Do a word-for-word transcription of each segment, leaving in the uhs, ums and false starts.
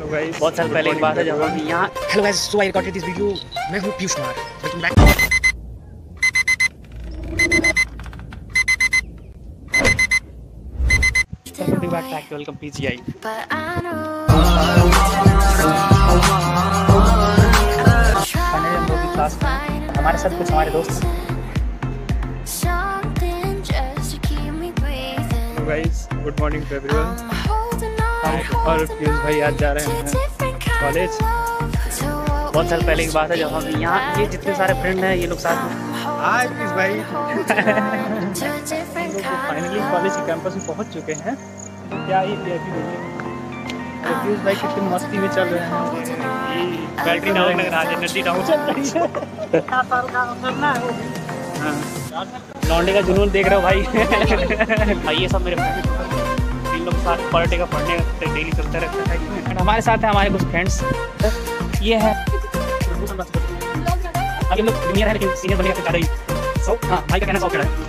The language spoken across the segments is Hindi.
बहुत साल पहले की बात है जब हम यहाँ। Hello guys, so I recorded this video. मैं हूँ Piyush Kumar. Welcome back. Welcome back to welcome PGI. Class में हमारे साथ कुछ हमारे दोस्त। Guys, good morning to everyone. और पीयूष भाई आज जा रहे हैं कॉलेज। बहुत साल पहले की बात है जब हम यहाँ, ये जितने सारे फ्रेंड हैं ये लोग साथ में आज पीयूष भाई फाइनली कॉलेज के कैंपस में पहुँच चुके हैं। क्या ही पीयूष भाई कितनी मस्ती में चल रहे हैं। बैटरी डाउन लग रहा है, एनर्जी डाउन चल रही है। लौंडे का जुनून देख रहे हो भाई। भाई ये सब मेरे फ्रेंड, इन लोग साथ पर डे का पढ़ने डेली चलता रहता है। हमारे साथ है हमारे कुछ फ्रेंड्स। ये है अभी लोग जूनियर है लेकिन सीनियर बनने का चाह रही। सो हाँ, भाई का कहना सौ खड़ा है।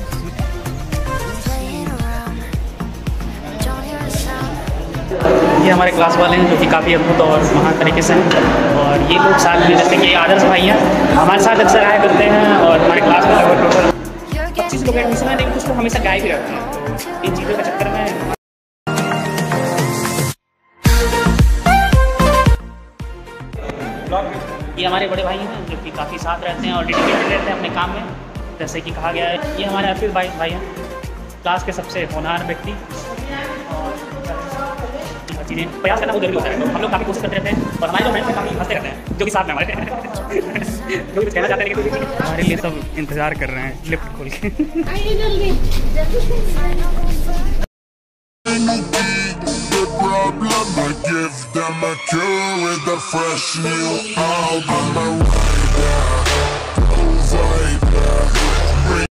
ये हमारे क्लास वाले हैं जो कि काफ़ी अद्भुत और महान तरीके से हैं। और ये लोग साथ में जैसे कि आदर्श भाई हैं, हमारे साथ अक्सर आया करते हैं। और हमारे क्लास में लगभग टोटल पच्चीस लोग एडमिशन है, लेकिन कुछ लोग हमेशा गायब ही रहते हैं। तो इन चीज़ों के चक्कर में ये हमारे बड़े भाई हैं जो कि काफ़ी साथ रहते हैं और डेडिकेटेड रहते हैं अपने काम में। जैसे कि कहा गया है, ये हमारे अर्पित भाई भाई हैं, क्लास के सबसे होनहार व्यक्ति। चीज़ें प्रयास करना बहुत जरूरी होता है। तो हम लोग काफ़ी कोशिश करते रहते हैं और हमारे जो फ्रेंड्स हैं काफ़ी हंसते रहते हैं, जो कि साथ में हमारे जो कुछ कहना चाहते हैं लेकिन हमारे लिए सब इंतजार कर रहे हैं लिफ्ट खोल के। Give them a cure with a fresh new album.